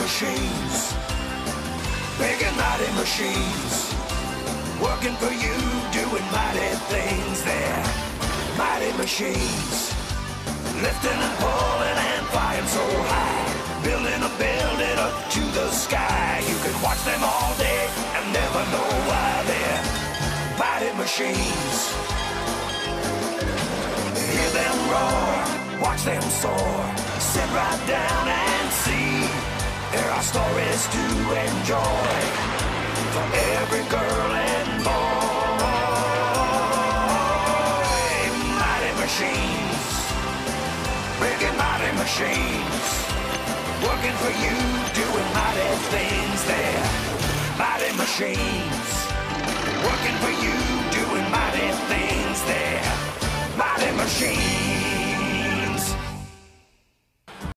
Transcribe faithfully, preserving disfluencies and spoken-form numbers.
machines, big and mighty machines, working for you, doing mighty things there. Mighty machines, lifting and pulling and flying so high, building a building up to the sky. You can watch them all day and never know why they're mighty machines. Hear them roar, watch them soar, sit right down and see. There are stories to enjoy for every girl and boy. Mighty machines, big and mighty machines, working for you, doing mighty things there. Mighty machines, working for you, doing mighty things there. Mighty machines.